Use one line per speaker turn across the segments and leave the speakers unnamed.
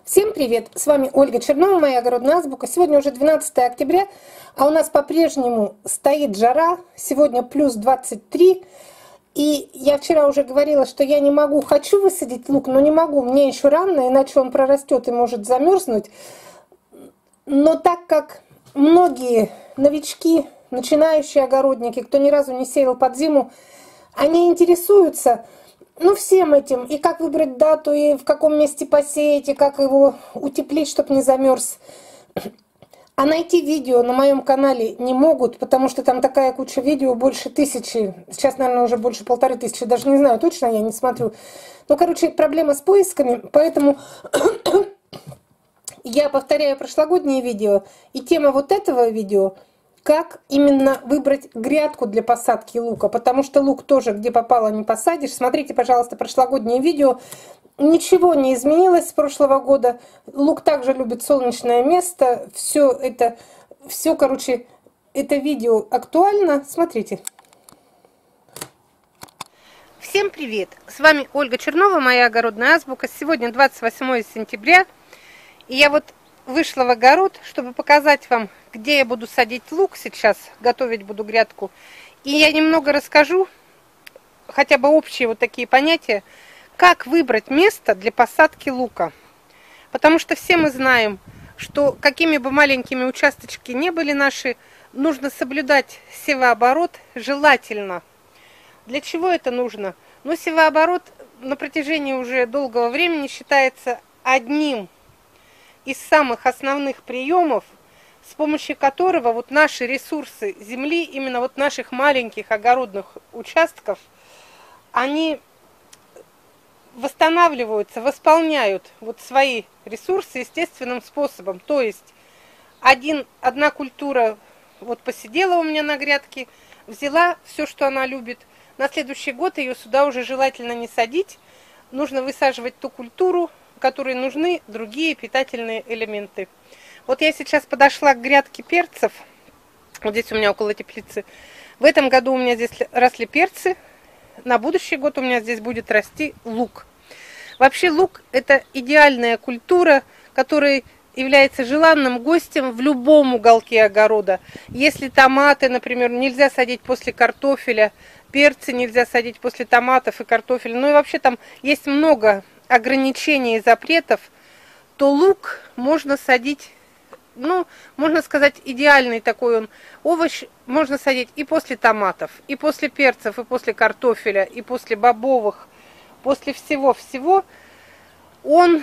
Всем привет! С вами Ольга Чернова, моя огородная азбука. Сегодня уже 12 октября, а у нас по-прежнему стоит жара. Сегодня плюс 23. И я вчера уже говорила, что я не могу, хочу высадить лук, но не могу. Мне еще рано, иначе он прорастет и может замерзнуть. Но так как многие новички, начинающие огородники, кто ни разу не сеял под зиму, они интересуются всем этим, и как выбрать дату, и в каком месте посеять, и как его утеплить, чтобы не замерз. А найти видео на моем канале не могут, потому что там такая куча видео, больше 1000, сейчас, наверное, уже больше 1500, даже не знаю точно, я не смотрю. Короче, проблема с поисками, поэтому я повторяю прошлогодние видео, и тема вот этого видео – как именно выбрать грядку для посадки лука, потому что лук тоже где попало не посадишь. Смотрите, пожалуйста, прошлогоднее видео. Ничего не изменилось с прошлого года. Лук также любит солнечное место. Это видео актуально. Смотрите. Всем привет! С вами Ольга Чернова, моя огородная азбука. Сегодня 28 сентября. И я вышла в огород, чтобы показать вам, где я буду садить лук сейчас, готовить буду грядку. И я немного расскажу, хотя бы общие такие понятия, как выбрать место для посадки лука. Потому что все мы знаем, что какими бы маленькими участочки не были наши, нужно соблюдать севооборот желательно. Для чего это нужно? Севооборот на протяжении уже долгого времени считается одним из самых основных приемов, с помощью которого наши ресурсы земли, именно наших маленьких огородных участков, они восстанавливаются, восполняют свои ресурсы естественным способом. То есть одна культура посидела у меня на грядке, взяла все, что она любит. На следующий год ее сюда уже желательно не садить. Нужно высаживать ту культуру, которой нужны другие питательные элементы. Я сейчас подошла к грядке перцев. Здесь у меня около теплицы. В этом году у меня здесь росли перцы. На будущий год у меня здесь будет расти лук. Вообще лук – это идеальная культура, которая является желанным гостем в любом уголке огорода. Если томаты, например, нельзя садить после картофеля, перцы нельзя садить после томатов и картофеля, и вообще там есть много ограничений и запретов, то лук можно садить, можно сказать, идеальный такой он овощ можно садить и после томатов, и после перцев, и после картофеля, и после бобовых, после всего-всего. Он,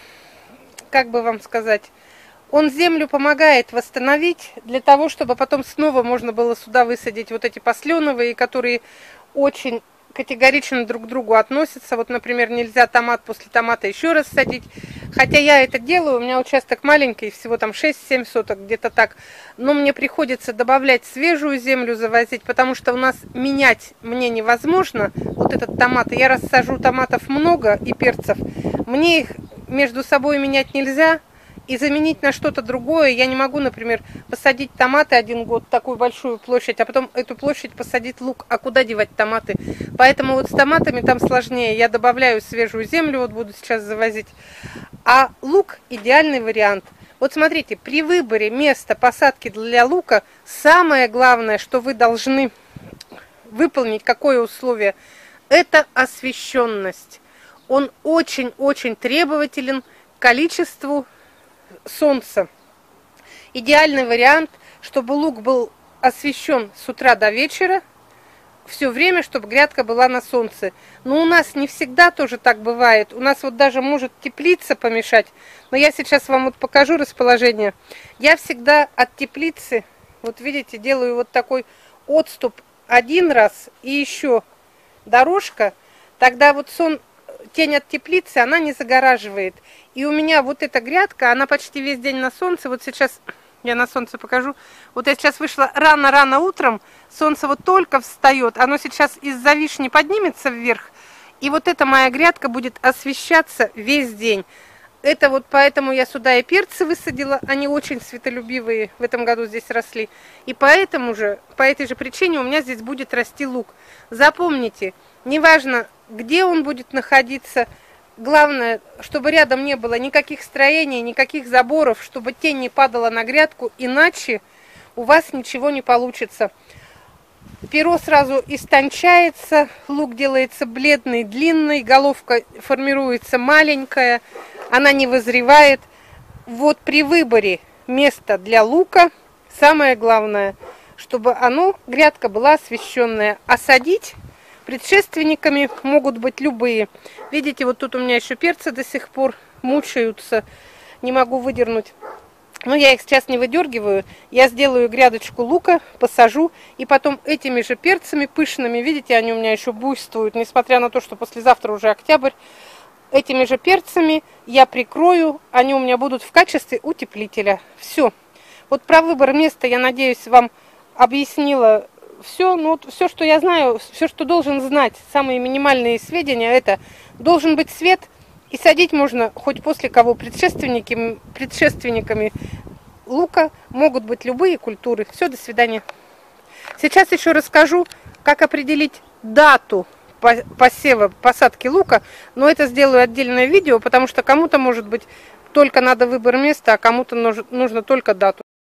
как бы вам сказать, он землю помогает восстановить для того, чтобы потом снова можно было сюда высадить эти посленовые, которые очень категорично друг к другу относятся. Например, нельзя томат после томата еще раз садить. Хотя я это делаю, у меня участок маленький, всего там 6-7 соток, где-то так. Но мне приходится добавлять свежую землю, завозить, потому что у нас менять мне невозможно. Этот томат, я рассажу томатов много и перцев. Мне их между собой менять нельзя. И заменить на что-то другое я не могу, например, посадить томаты один год, такую большую площадь, а потом эту площадь посадить лук. А куда девать томаты? Поэтому с томатами там сложнее. Я добавляю свежую землю, буду сейчас завозить. А лук идеальный вариант. Смотрите, при выборе места посадки для лука самое главное, что вы должны выполнить, какое условие, это освещенность. Он очень-очень требователен к количеству солнца. Идеальный вариант, чтобы лук был освещен с утра до вечера, все время, чтобы грядка была на солнце. Но у нас не всегда тоже так бывает. У нас даже может теплица помешать. Но я сейчас вам покажу расположение. Я всегда от теплицы, видите, делаю такой отступ один раз и еще дорожка. Тогда тень от теплицы, она не загораживает. И у меня эта грядка, она почти весь день на солнце. Сейчас я на солнце покажу. Я сейчас вышла рано-рано утром, солнце только встает. Оно сейчас из-за вишни поднимется вверх. И эта моя грядка будет освещаться весь день. Это поэтому я сюда и перцы высадила. Они очень светолюбивые в этом году здесь росли. И по этой же причине у меня здесь будет расти лук. Запомните, неважно, где он будет находиться, Главное, чтобы рядом не было никаких строений, никаких заборов, чтобы тень не падала на грядку, иначе у вас ничего не получится. Перо сразу истончается, лук делается бледный, длинный, головка формируется маленькая, она не вызревает. Вот при выборе места для лука самое главное, чтобы грядка была освещенная, а садить предшественниками могут быть любые. Видите, вот тут у меня еще перцы до сих пор мучаются, не могу выдернуть. Но я их сейчас не выдергиваю. Я сделаю грядочку лука, посажу, и потом этими же перцами пышными, видите, они у меня еще буйствуют, несмотря на то, что послезавтра уже октябрь, этими же перцами я прикрою, они у меня будут в качестве утеплителя. Все. Вот про выбор места, я надеюсь, вам объяснила все. Ну, вот все, что я знаю, все, что должен знать, самые минимальные сведения, это должен быть свет, и садить можно хоть после кого. Предшественниками лука могут быть любые культуры. Все, до свидания. Сейчас еще расскажу, как определить дату посева, посадки лука, но это сделаю отдельное видео, потому что кому-то, может быть, только надо выбор места, а кому-то нужно только дату.